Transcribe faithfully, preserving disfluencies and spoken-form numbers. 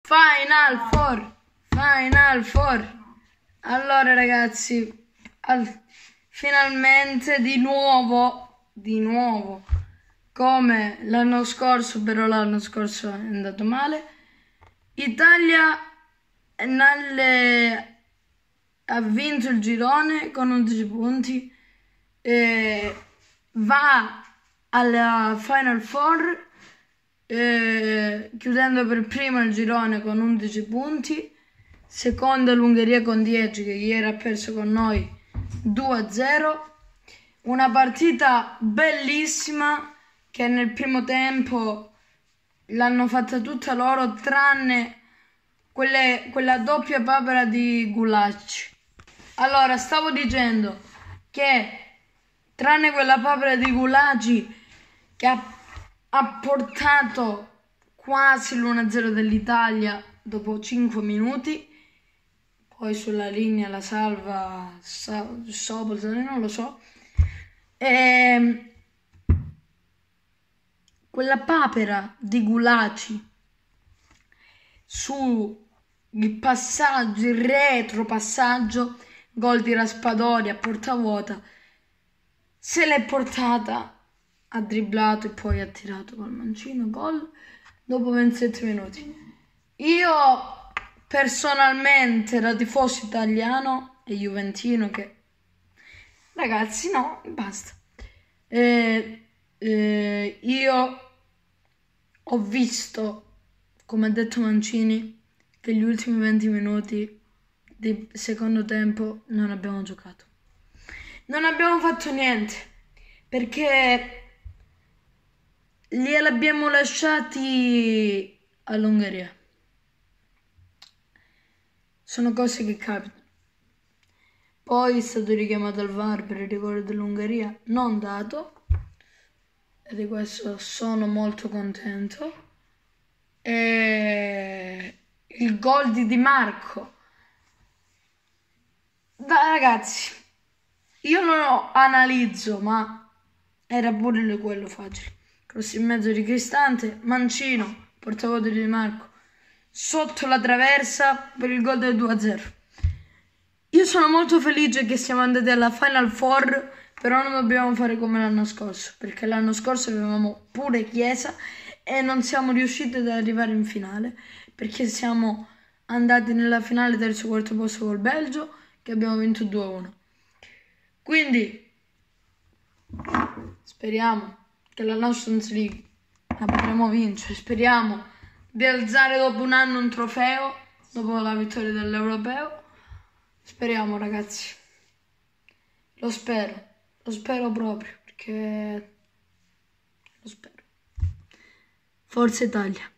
Final Four, Final Four. Allora ragazzi, al, finalmente di nuovo, di nuovo, come l'anno scorso, però l'anno scorso è andato male, Italia nelle, ha vinto il girone con undici punti, e va alla Final Four, eh, chiudendo per primo il girone con undici punti, seconda l'Ungheria con dieci, che ieri ha perso con noi due a zero, una partita bellissima che nel primo tempo l'hanno fatta tutta loro, tranne quelle, quella doppia papera di Gulacsi. Allora, stavo dicendo che tranne quella papera di Gulacsi che ha ha portato quasi l'uno a zero dell'Italia dopo cinque minuti, poi sulla linea la salva Sobol, non lo so, e quella papera di Gulacsi su il passaggio, il retro passaggio, gol di Raspadori a porta vuota, se l'è portata, ha dribblato e poi ha tirato col mancino, gol dopo ventisette minuti. Io personalmente, da tifoso italiano e juventino, che ragazzi no, basta, eh, eh, io ho visto, come ha detto Mancini, che gli ultimi venti minuti di secondo tempo non abbiamo giocato, non abbiamo fatto niente, perché gliel'abbiamo lasciati all'Ungheria. Sono cose che capitano. Poi è stato richiamato al V A R per il rigore dell'Ungheria, non dato, e di questo sono molto contento. E il gol di Di Marco. Da, ragazzi, io non lo analizzo, ma era pure quello facile. Cross in mezzo di Cristante, Mancino, portavoce di Di Marco, sotto la traversa per il gol del due a zero. Io sono molto felice che siamo andati alla Final Four, però non dobbiamo fare come l'anno scorso, perché l'anno scorso avevamo pure Chiesa e non siamo riusciti ad arrivare in finale, perché siamo andati nella finale terzo quarto posto col Belgio, che abbiamo vinto due a uno. Quindi speriamo che la Nations League la potremo vincere, speriamo di alzare dopo un anno un trofeo, dopo la vittoria dell'Europeo. Speriamo ragazzi, lo spero, lo spero proprio, perché lo spero. Forza Italia.